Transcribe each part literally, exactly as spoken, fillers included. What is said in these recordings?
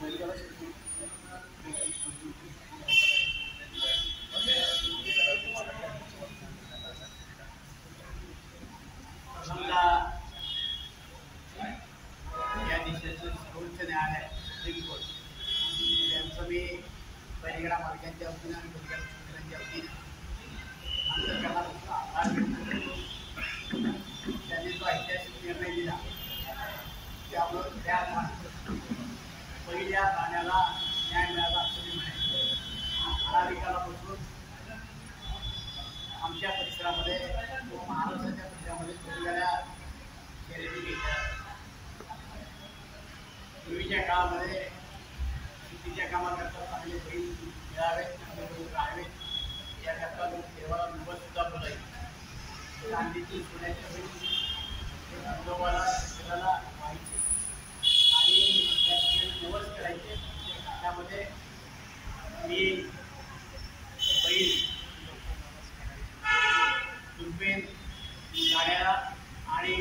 या देशाचं सर्वोच्च न्यायालय सुप्रीम कोर्ट त्यांचं मी बैलगाडा मालकांच्या वतीनं आणि बैलगाडा शेतकऱ्यांच्या वतीनं आंदोलनाला आभार व्यक्त करतो. त्यांनी जो ऐतिहासिक निर्णय दिला त्यामुळं त्या पहिल्या प्राण्याला न्याय मिळाला असं मी म्हणायचं. अनाधिकाला बसून आमच्या परिसरामध्ये महाराष्ट्राच्या परिसरामध्ये वेगवेगळ्या शर्यती घेतात. पूर्वीच्या काळामध्ये शेतीच्या कामाकरता चांगले बैल मिळावेत, चांगले बैल राहावेत याकरता लोक देवाला नवस सुद्धा बोलायचे. चांदीची सोन्याच्या बैल नंदोबाला शेताला व्हायचे आणि त्या ठिकाणी नवस करायचे. त्यामध्ये मी बैल दुर्बीण गाड्या आणि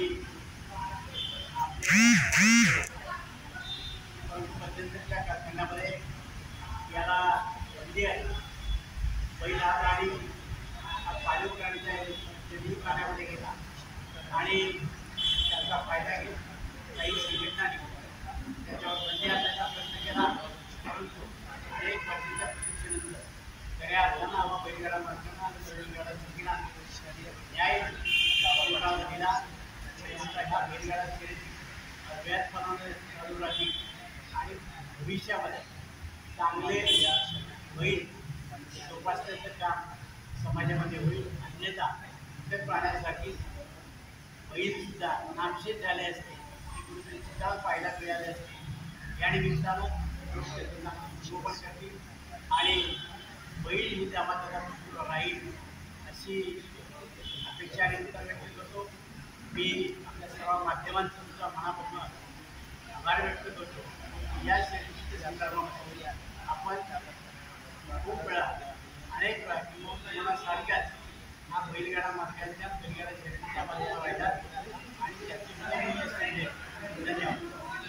मध्यंतरच्या कारखान्यामध्ये याला बंदी आहे. बैल हा प्राणी हा पाळीव प्राणीच्या जंगली प्राण्यामध्ये गेला आणि त्याचा फायदा घेत काही संघटनांनी त्याच्यावर बंदी आणण्याचा प्रयत्न केला. परंतु अनेक वर्षांच्या प्रशिक्षणानंतर खऱ्या अर्थानं हा बैलगाडा मालकांना आणि बैलगाडा शौकींना न्याय दिला. ह्या बैलगाडा शर्यती अव्याहतपणाने चालू राहतील आणि भविष्यामध्ये चांगले बैल जोपासण्याचं काम समाजामध्ये होईल. अन्यथा इतर प्राण्यासाठी बैलसुद्धा नामशेष झाले असते, कुठेतरीसुद्धा पाहायला मिळाले असते. या निमित्तानं लोक त्यांना संगोपन करतील आणि बैल ही त्यामात्र राहील अशी अपेक्षा आणि व्यक्त करतो. मी आपल्या सर्व माध्यमांचा सुद्धा मनापासून आभार व्यक्त करतो. या शर्यतीच्या संदर्भामध्ये आपण खूप वेळा अनेक वेळा किंवा तुम्हाला सारख्याच हा बैलगाडा मालकांच्या बैलगाडा शर्यतीच्या बाजूला व्हायचा आणि त्याची विजय असलेले धन्यवाद.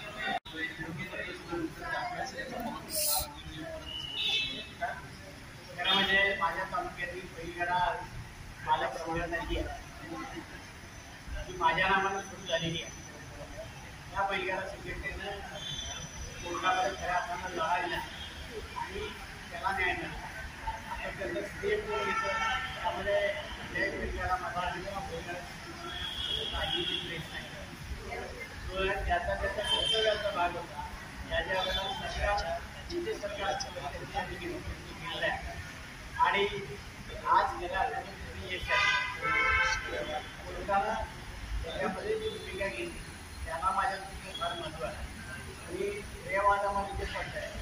खरं म्हणजे माझ्या तालुक्यातील बैलगाडा मालक संघटना झाली आहे ती माझ्या नावानं सुरू झालेली आहे. या बैलगाडा संघटनेनं कोर्टामध्ये खऱ्या अर्थानं लढा दिला आणि त्याला न्याय मिळाला. आता त्याचं श्रेय कोण घेतं त्यामध्ये जय बैलगाडा माझा किंवा बैलगाडा काहीही प्रयत्न नाही. तो त्याचा त्याचा कर्तव्याचा भाग होता. ज्या ज्या वेळेला सरकार जिथे सरकार त्यांच्या केलेलं आहे आणि आज गेल्या आठवड्यात यश आहे. कोर्टानं त्याच्यामध्ये जी भूमिका घेतली त्याला माझ्या दृष्टीने फार महत्त्व आहे आणि श्रेयवादामध्ये जे पडलं आहे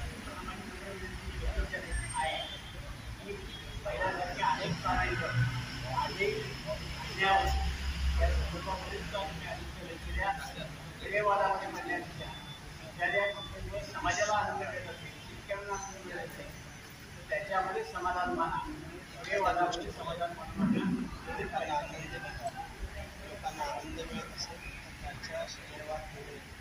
आहे की पहिल्यासारख्या अनेक प्राण्यांवर अधिक अन्याय या संदर्भामध्ये सुद्धा तुम्ही आदित्य व्यक्तीच्या श्रेयवादामध्ये म्हणण्यापेक्षा एखाद्या कंपनीवर समाजाला आनंद मिळत असेल, शेतकऱ्यांना आनंद मिळत असेल तर त्याच्यामध्ये समाधान माना. श्रेयवादामध्ये समाधान मानणं लोकांना आनंद मिळत असेल, त्यांच्या श्रेयवाद